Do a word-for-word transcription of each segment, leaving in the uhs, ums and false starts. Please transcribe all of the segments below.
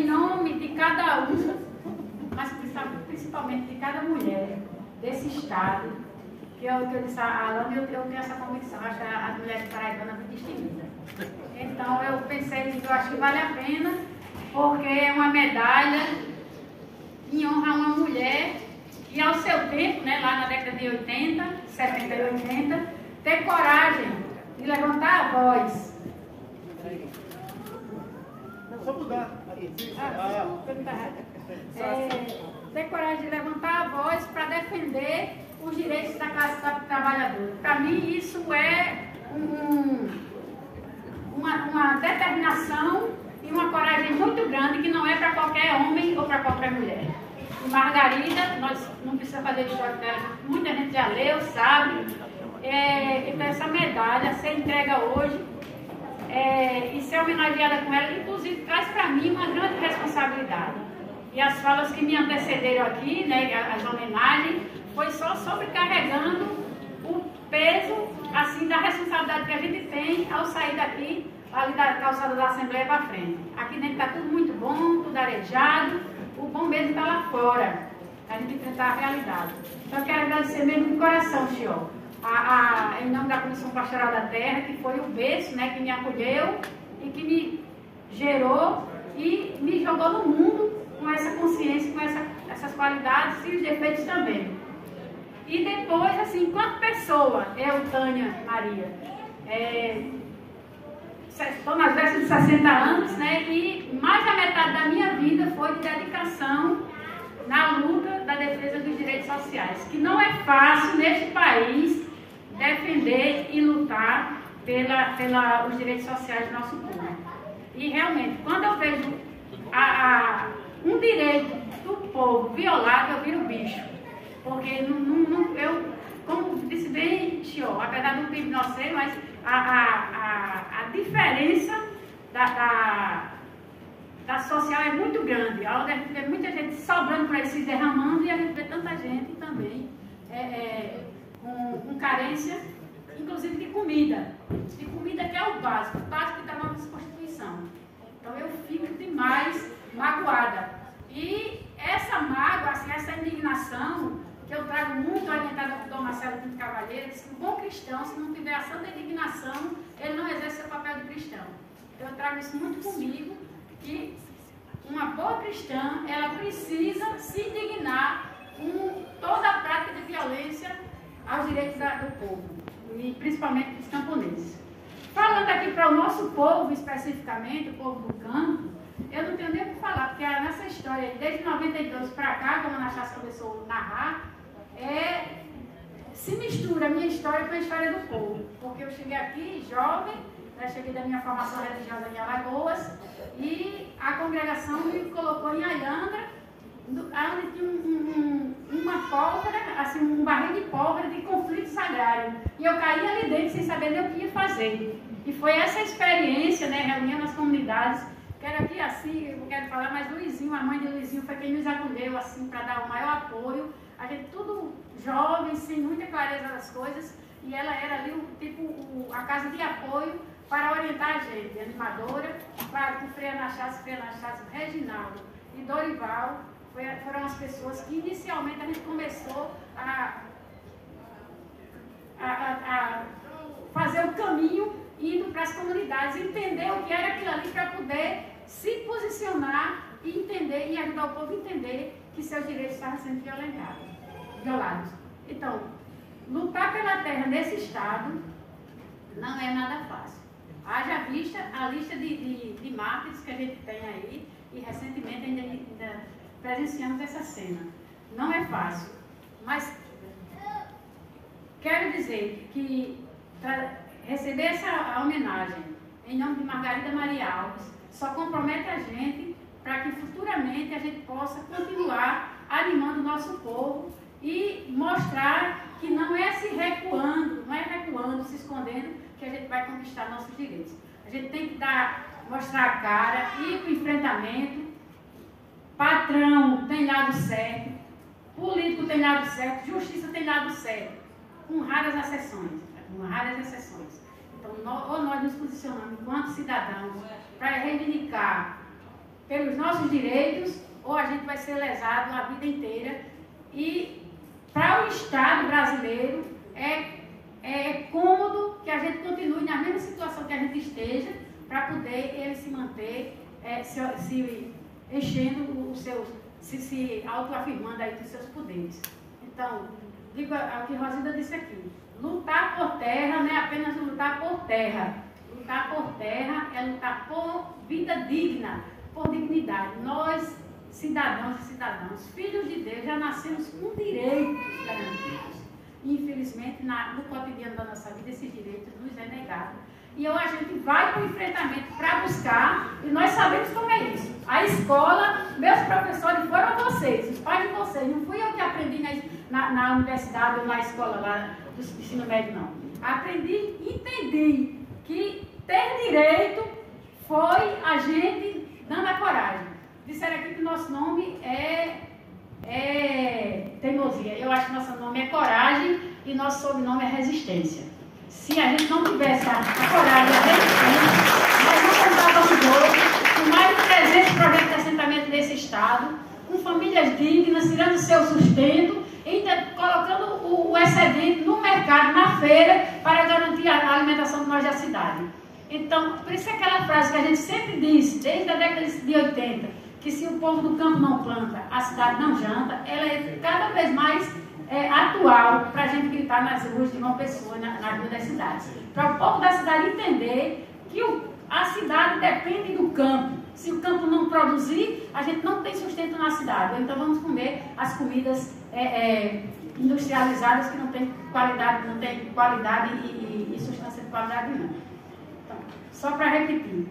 em nome de cada um, mas principalmente de cada mulher desse estado, que eu, que eu disse a Alana, eu, eu tenho essa convicção, acho que as mulheres paraibanas muito distinguidas. Então eu pensei, eu acho que vale a pena, porque é uma medalha em honra a uma mulher e ao seu tempo, né, lá na década de oitenta, setenta e oitenta, ter coragem de levantar a voz. Não, só mudar. Ah, é, ter coragem de levantar a voz para defender os direitos da classe trabalhadora. Para mim isso é um, uma, uma determinação e uma coragem muito grande que não é para qualquer homem ou para qualquer mulher. E Margarida, nós não precisamos fazer história dela, muita gente já leu, sabe. É, então essa medalha ser entrega hoje é, e ser homenageada com ela, inclusive traz para mim uma grande responsabilidade. E as falas que me antecederam aqui, né, as homenagens, foi só sobrecarregando o peso assim, da responsabilidade que a gente tem ao sair daqui, ali da calçada da Assembleia para frente. Aqui dentro está tudo muito bom, tudo arejado. O bom mesmo está lá fora, a gente enfrentar a realidade. Então eu quero agradecer mesmo de coração, senhor, a, a, em nome da Comissão Pastoral da Terra, que foi o berço, né, que me acolheu e que me gerou e me jogou no mundo com essa consciência, com essa, essas qualidades e os defeitos também. E depois, assim, enquanto pessoa, eu, Tânia Maria, é, estou nas vésperas de sessenta anos, né, e mais da metade da minha vida foi de dedicação na luta da defesa dos direitos sociais, que não é fácil neste país defender e lutar pela, pela, os direitos sociais do nosso povo. E realmente, quando eu vejo a, a, um direito do povo violado, eu viro bicho. Porque não, não, não, eu, como disse bem, Tio, apesar do P I B não ser, mas a, a, a, a diferença da, da, da social é muito grande. A gente vê muita gente sobrando para se derramando e a gente vê tanta gente também é, é, com, com carência, inclusive de comida. De comida que é o básico, o básico que está na nossa Constituição. Então eu fico demais magoada. E essa mágoa, assim, essa indignação, que eu trago muito orientada por Dom Marcelo Pinto Cavalheiro, diz que o bom cristão, se não tiver a santa indignação, ele não exerce seu papel de cristão. Então eu trago isso muito comigo, que uma boa cristã, ela precisa se indignar com toda a prática de violência aos direitos da, do povo, e principalmente dos camponeses. Falando aqui para o nosso povo, especificamente, o povo do campo, eu não tenho nem o que falar, porque nessa história, desde noventa e dois para cá, como a Anastácia começou a narrar, é, se mistura a minha história com a história do povo. Porque eu cheguei aqui jovem, né, cheguei da minha formação religiosa em Alagoas, e a congregação me colocou em Ayandra, onde tinha um, um, uma pólvora, assim, um barril de pólvora de conflito sagrário. E eu caí ali dentro sem saber nem o que ia fazer. E foi essa experiência, né, reunindo as comunidades. Quero aqui assim, eu quero falar, mas Luizinho, a mãe de Luizinho, foi quem nos acolheu assim para dar o maior apoio. A gente tudo jovem, sem muita clareza das coisas, e ela era ali o tipo o, a casa de apoio para orientar a gente, animadora, claro, com Frei Anastácio, Frei Anastácio, Reginaldo e Dorival, foi, foram as pessoas que inicialmente a gente começou a, a, a, a fazer o caminho indo para as comunidades, entender o que era aquilo ali para poder se posicionar e entender e ajudar o povo a entender que seus direitos estavam sendo violentados, violados. Então, lutar pela terra nesse estado não é nada fácil. Haja vista a lista de, de, de mártires que a gente tem aí, e recentemente ainda, ainda presenciamos essa cena. Não é fácil, mas quero dizer que receber essa homenagem em nome de Margarida Maria Alves só compromete a gente para que futuramente a gente possa continuar animando o nosso povo e mostrar que não é se recuando, não é recuando, se escondendo, que a gente vai conquistar nossos direitos. A gente tem que dar, mostrar a cara, ir para o enfrentamento. Patrão tem lado certo, político tem lado certo, justiça tem lado certo, com raras exceções, com raras exceções. Então, nós, ou nós nos posicionamos enquanto cidadãos para reivindicar pelos nossos direitos, ou a gente vai ser lesado a vida inteira. E para o Estado brasileiro é, é cômodo que a gente continue na mesma situação que a gente esteja, para poder ele se manter é, se, se enchendo os seus, se, se autoafirmando aí dos seus poderes. Então, digo o que Rosilda disse aqui, lutar por terra não é apenas lutar por terra. Lutar por terra é lutar por vida digna, por dignidade. Nós, cidadãos e cidadãs, filhos de Deus, já nascemos com direitos garantidos. Infelizmente, na, no cotidiano da nossa vida, esses direitos nos é negado. E eu, a gente vai para o enfrentamento para buscar, e nós sabemos como é isso. A escola, meus professores foram vocês, os pais de vocês. Não fui eu que aprendi na, na, na universidade ou na escola lá do ensino médio, não. Aprendi, entendi que ter direito foi a gente dando a coragem. Disseram aqui que o nosso nome é, é teimosia. Eu acho que nosso nome é coragem e nosso sobrenome é resistência. Se a gente não tivesse a, a coragem, a resistência, nós não contávamos hoje com mais de trezentos projetos de assentamento nesse estado, com famílias dignas, tirando seu sustento, ainda colocando o, o excedente no mercado, na feira, para garantir a, a alimentação de nós da cidade. Então, por isso é aquela frase que a gente sempre diz, desde a década de oitenta, que se o povo do campo não planta, a cidade não janta, ela é cada vez mais é, atual para a gente gritar nas ruas de uma pessoa, na, na rua das cidades. Para o povo da cidade entender que o, a cidade depende do campo. Se o campo não produzir, a gente não tem sustento na cidade. Então vamos comer as comidas é, é, industrializadas que não tem qualidade, não tem qualidade e, e, e substância de qualidade nenhuma. Então, só para repetir,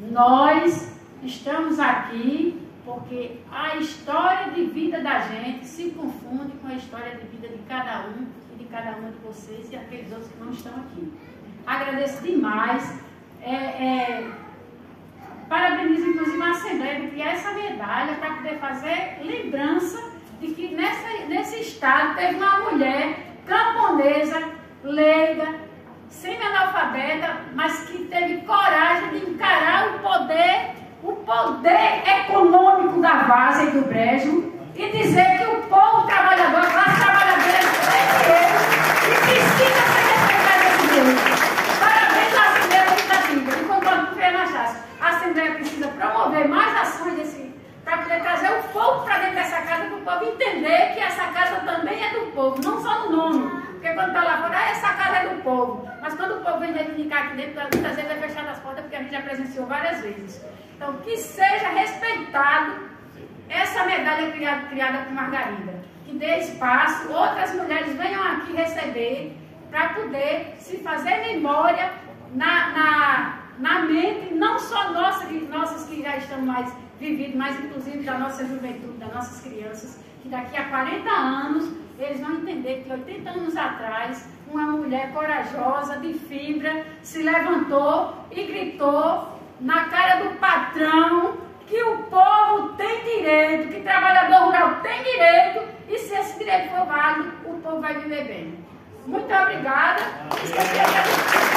nós estamos aqui porque a história de vida da gente se confunde com a história de vida de cada um e de cada uma de vocês e aqueles outros que não estão aqui. Agradeço demais. É, é, parabenizo inclusive a Assembleia de criar essa medalha para poder fazer lembrança de que nessa, nesse estado teve uma mulher camponesa, leiga, semi-analfabeta, mas que teve coragem de encarar o poder o poder econômico da Várzea e do Brejo e dizer que o povo trabalhador, a classe trabalhadora tem direito e precisa ser respeitado esse direito. Parabéns à Assembleia Legislativa. E concordo com o Fernando Machado. A Assembleia precisa promover mais ações desse, para poder trazer o povo para dentro dessa casa, para o povo entender que essa casa também é do povo, não só no nome. Porque quando está lá fora, ah, essa casa é do povo. Mas quando o povo vem reivindicar aqui dentro, muitas vezes é fechado as portas, porque a gente já presenciou várias vezes. Então, que seja respeitado essa medalha criada, criada por Margarida. Que dê espaço, outras mulheres venham aqui receber, para poder se fazer memória na, na, na mente, não só nossa, nossas que já estão mais vividas, mas inclusive da nossa juventude, das nossas crianças, que daqui a quarenta anos eles vão entender que oitenta anos atrás, uma mulher corajosa, de fibra, se levantou e gritou na cara do patrão que o povo tem direito, que o trabalhador rural tem direito, e se esse direito for válido, o povo vai viver bem. Muito obrigada.